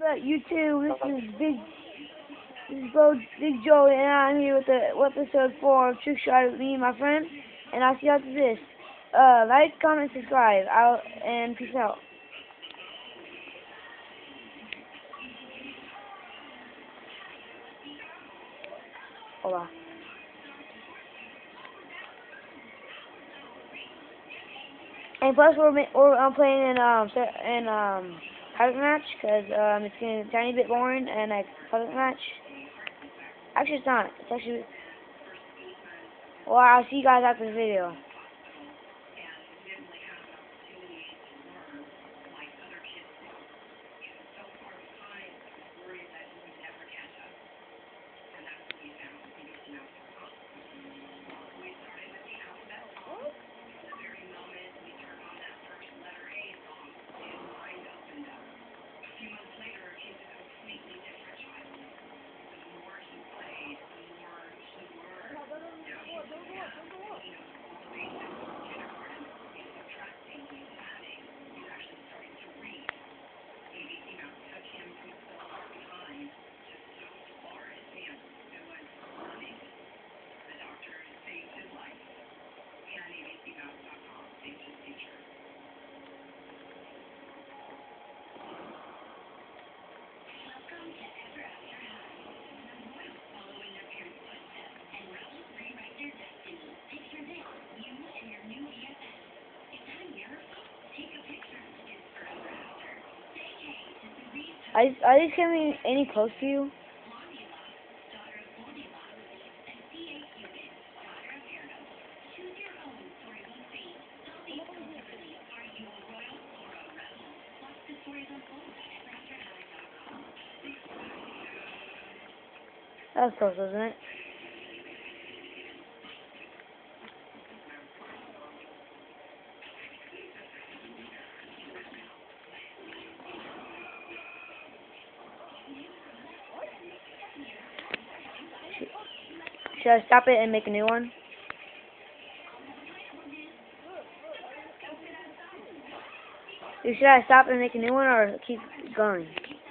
What up, YouTube? This is Big Joe, and I'm here with the episode 4 of Trick Shot with me and my friend. And I'll see you after this. Like, comment, subscribe, and peace out. Hola. And plus, I'm playing in private match because it's getting a tiny bit boring, and like public match. Actually, it's not. It's actually. Well, I'll see you guys after the video. Are these coming any close to you? That was close, wasn't it? Should I stop it and make a new one? Should I stop and make a new one or keep going?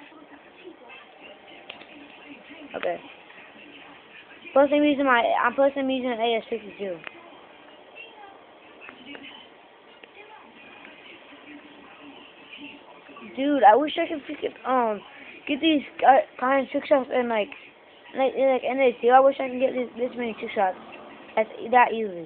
Okay. Plus I'm using an AS52. Dude, I wish I could get these kind of trick shots and like NAC. I wish I could get this many trick shots. That's that easily.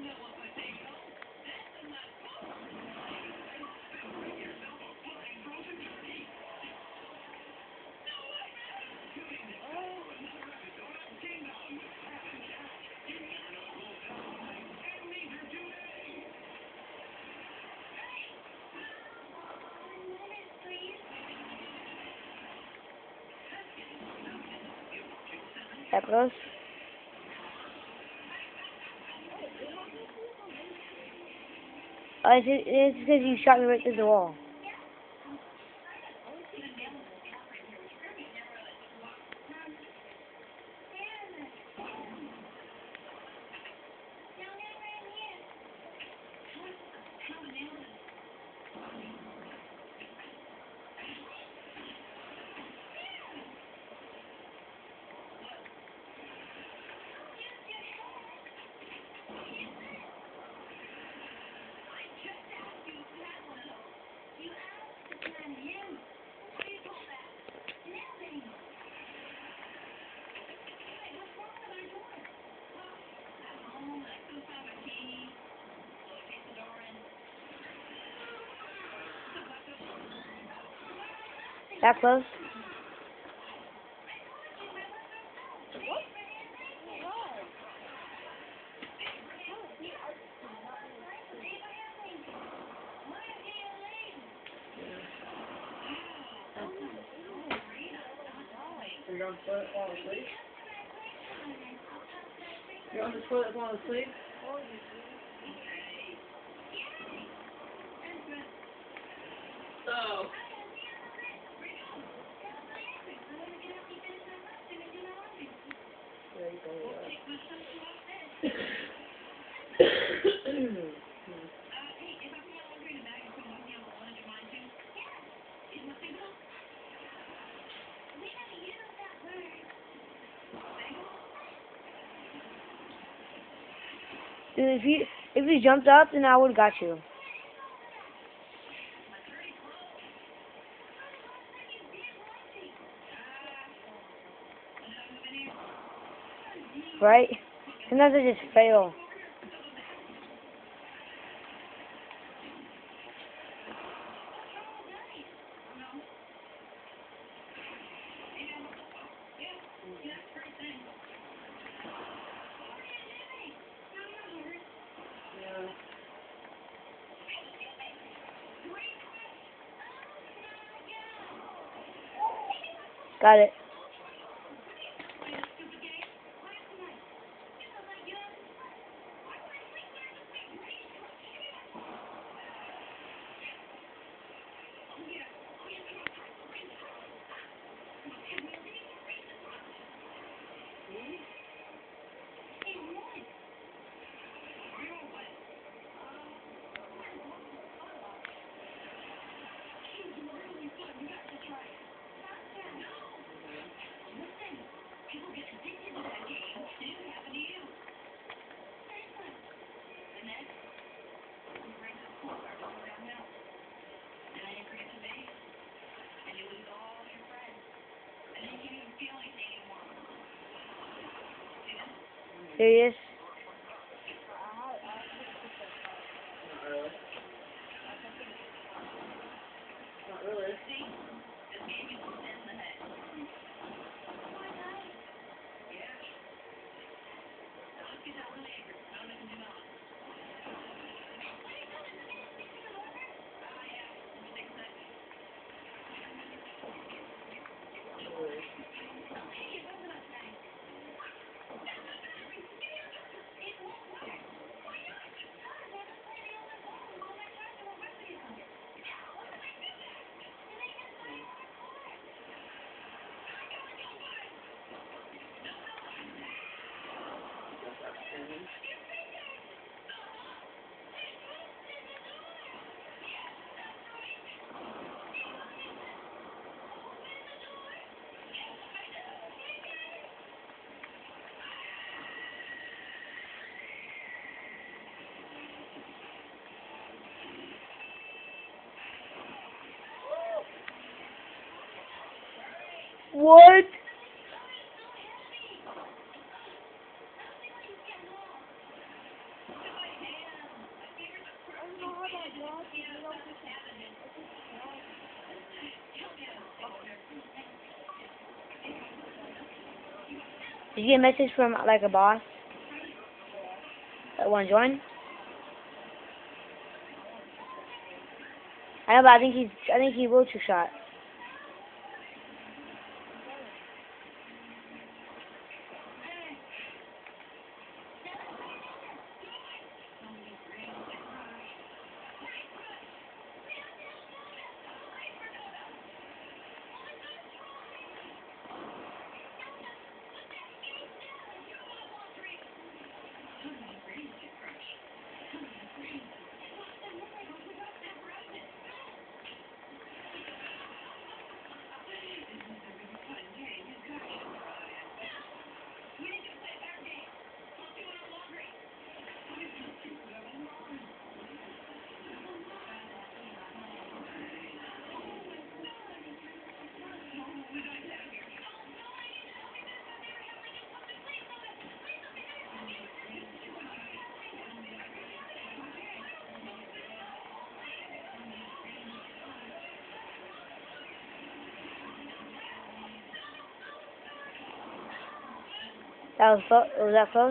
That close? It's because you shot me right through the wall. That close? You're on the toilet falling asleep? You're on the toilet falling asleep? Oh. There you go. Dude, if you jumped up, then I would have got you. Right? Sometimes I just fail. Got it. Serious? Not really. What? Did you get a message from like a boss that want to join? I know, but I think he will two shot. Was that close?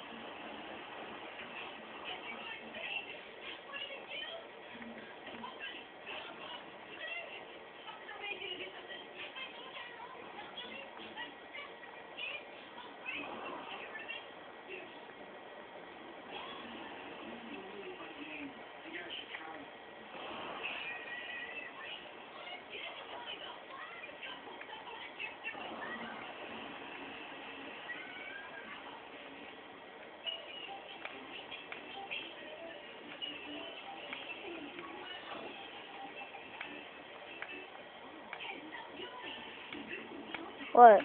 What?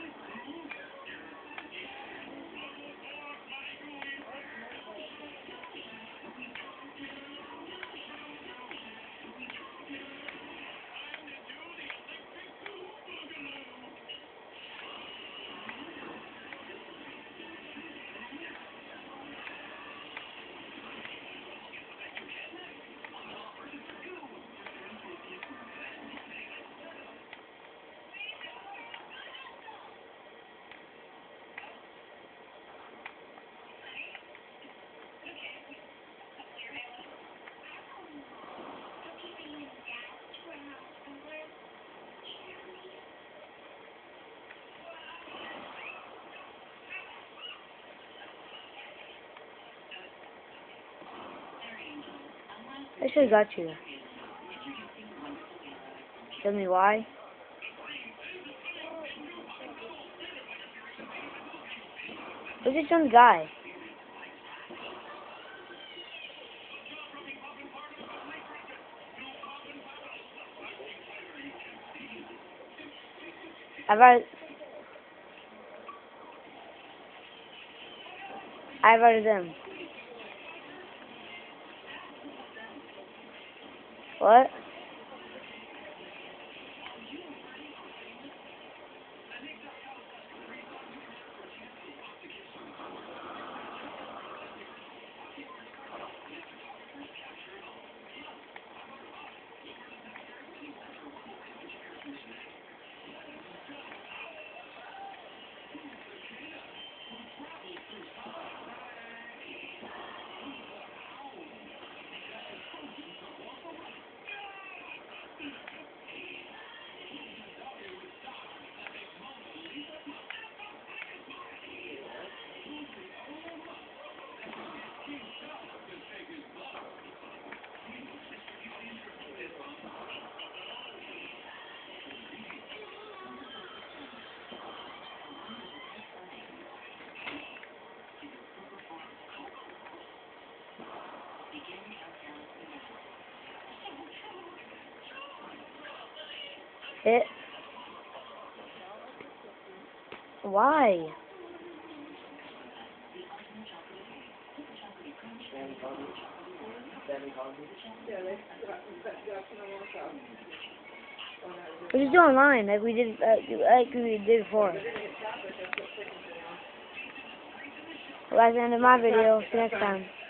I should have got you. Tell me why. Who's this young guy? I've already them. What? It. Why? We're just doing online like we did before. Well, that's the end of my video. See you next time.